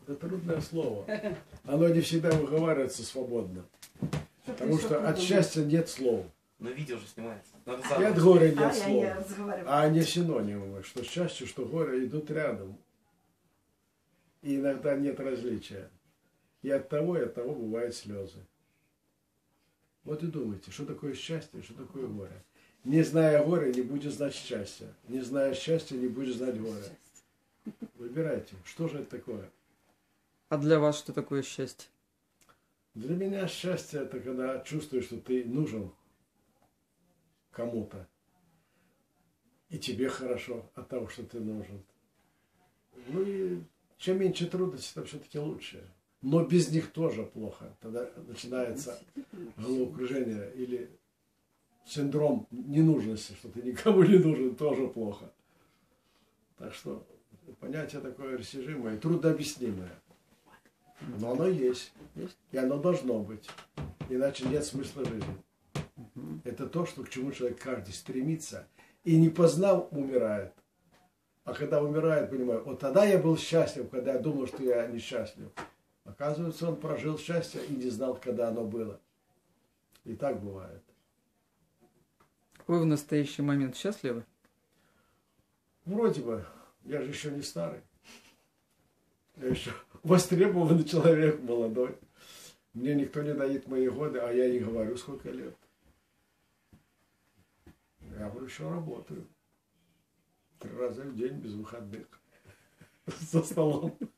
Это трудное слово. Оно не всегда выговаривается свободно. Потому что от счастья нет слов. Но видео же снимается. И от горя нет слов. А они синонимы, что счастье, что горе идут рядом. И иногда нет различия. И от того бывают слезы. Вот и думайте, что такое счастье, что такое горе. Не зная горя, не будешь знать счастья. Не зная счастья, не будешь знать горя. Выбирайте, что же это такое. А для вас что такое счастье? Для меня счастье — это когда чувствуешь, что ты нужен кому-то. И тебе хорошо от того, что ты нужен. Ну и чем меньше трудностей, тем все-таки лучше. Но без них тоже плохо. Тогда начинается головокружение или синдром ненужности, что ты никому не нужен, тоже плохо. Так что понятие такое растяжимое и труднообъяснимое. Но оно есть. И оно должно быть. Иначе нет смысла жизни. Это то, что, к чему человек каждый стремится. И не познал, умирает. А когда умирает, понимает, вот тогда я был счастлив, когда я думал, что я несчастлив. Оказывается, он прожил счастье и не знал, когда оно было. И так бывает. Вы в настоящий момент счастливы? Вроде бы. Я же еще не старый. Я еще востребованный человек, молодой. Мне никто не дает мои годы, а я не говорю, сколько лет. Я говорю, еще работаю. 3 раза в день без выходных. За столом.